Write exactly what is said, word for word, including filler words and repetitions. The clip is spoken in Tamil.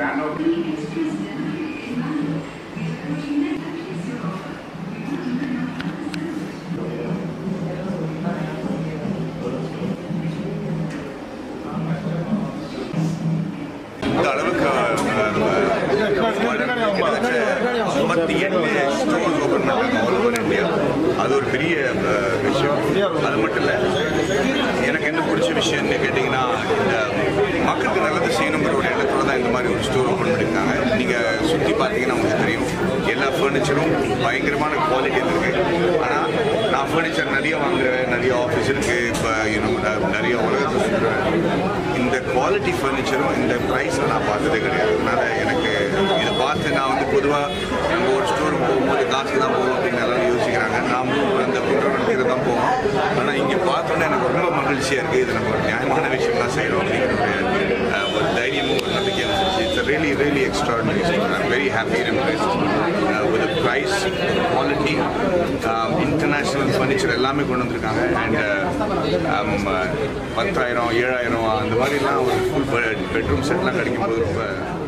இந்த அளவுக்கு ஐம்பத்தி எட்டு ஸ்டோர்ஸ் ஓப்பன் பண்ணாங்க ஆல் ஓவர் இந்தியா. அது ஒரு பெரிய விஷயம். அது மட்டும் இல்லை, எனக்கு என்ன பிடிச்ச விஷயம்னு கேட்டிங்கன்னா, இந்த மக்களுக்கு நல்லது செய்யணுங்கிற ஒரு இடத்துல தான் இந்த மாதிரி ஒரு ஸ்டோர் ஓப்பன் பண்ணியிருக்காங்க. நீங்கள் சுற்றி பார்த்தீங்கன்னா உங்களுக்கு தெரியும், எல்லா ஃபர்னிச்சரும் பயங்கரமான குவாலிட்டி இருக்குது. ஆனால் நான் ஃபர்னிச்சர் நிறைய வாங்குறேன், நிறைய ஆஃபீஸ் இருக்குது, இப்போ இன்னும் நிறைய உலகத்தை சொல்கிறேன். இந்த குவாலிட்டி ஃபர்னிச்சரும் இந்த ப்ரைஸில் நான் பார்த்ததே கிடையாது. அதனால் எனக்கு இதை பார்த்து நான் வந்து பொதுவாக நம்ம ஒரு ஸ்டோருக்கு போகும்போது காசு தான் போகும் அப்படின்னு எல்லாரும் யோசிக்கிறாங்க. நாமளும் அந்த பிரிண்ட் தான் போவோம். ஆனால் இங்கே பார்த்தோன்னே எனக்கு ரொம்ப மகிழ்ச்சியாக இருக்குது. இது நம்ம ஒரு நியாயமான விஷயம் தான் செய்கிறோம் அப்படிங்கிற ஒரு தைரியமும் ஒரு நம்பிக்கையும் இருந்துச்சு. It's really really extraordinary store. I'm very happy and impressed with price, quality, international furniture எல்லாமே கொண்டு வந்திருக்காங்க. அண்ட் பத்தாயிரம் ஏழாயிரம் அந்த மாதிரிலாம் ஒரு ஃபுல் பெட்ரூம் செட்லாம் கிடைக்கும் போது ரொம்ப